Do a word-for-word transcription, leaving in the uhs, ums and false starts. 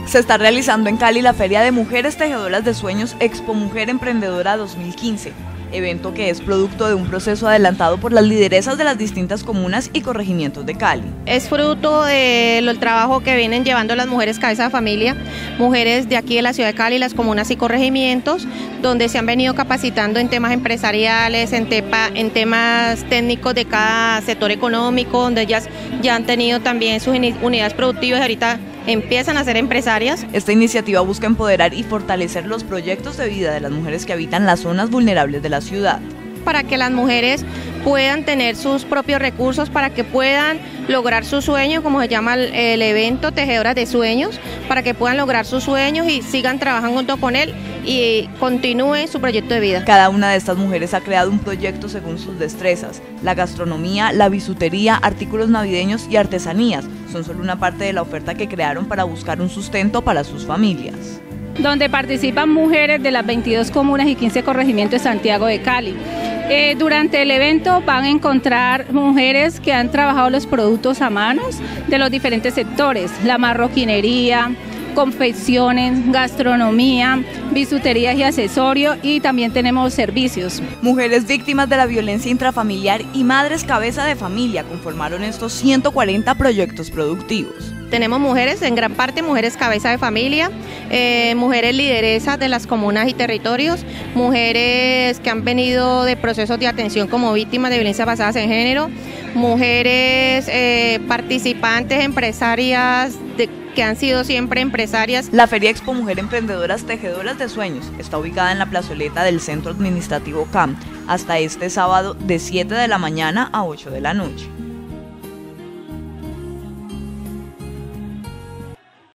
Se está realizando en Cali la Feria de Mujeres Tejedoras de Sueños Expo Mujer Emprendedora dos mil quince, evento que es producto de un proceso adelantado por las lideresas de las distintas comunas y corregimientos de Cali. Es fruto del trabajo que vienen llevando las mujeres cabeza de familia, mujeres de aquí de la ciudad de Cali, las comunas y corregimientos, donde se han venido capacitando en temas empresariales, en, tepa, en temas técnicos de cada sector económico, donde ellas ya han tenido también sus unidades productivas y ahorita empiezan a ser empresarias. Esta iniciativa busca empoderar y fortalecer los proyectos de vida de las mujeres que habitan las zonas vulnerables de la ciudad. Para que las mujeres puedan tener sus propios recursos, para que puedan lograr su sueño, como se llama el, el evento Tejedoras de Sueños, para que puedan lograr sus sueños y sigan trabajando junto con él y continúen su proyecto de vida. Cada una de estas mujeres ha creado un proyecto según sus destrezas. La gastronomía, la bisutería, artículos navideños y artesanías son solo una parte de la oferta que crearon para buscar un sustento para sus familias. Donde participan mujeres de las veintidós comunas y quince corregimientos de Santiago de Cali. Eh, durante el evento van a encontrar mujeres que han trabajado los productos a manos de los diferentes sectores, la marroquinería, confecciones, gastronomía, bisuterías y accesorios, y también tenemos servicios. Mujeres víctimas de la violencia intrafamiliar y madres cabeza de familia conformaron estos ciento cuarenta proyectos productivos. Tenemos mujeres, en gran parte mujeres cabeza de familia, eh, mujeres lideresas de las comunas y territorios, mujeres que han venido de procesos de atención como víctimas de violencia basadas en género, mujeres eh, participantes, empresarias de, que han sido siempre empresarias. La Feria Expo Mujer Emprendedoras Tejedoras de Sueños está ubicada en la plazoleta del Centro Administrativo C A M hasta este sábado de siete de la mañana a ocho de la noche.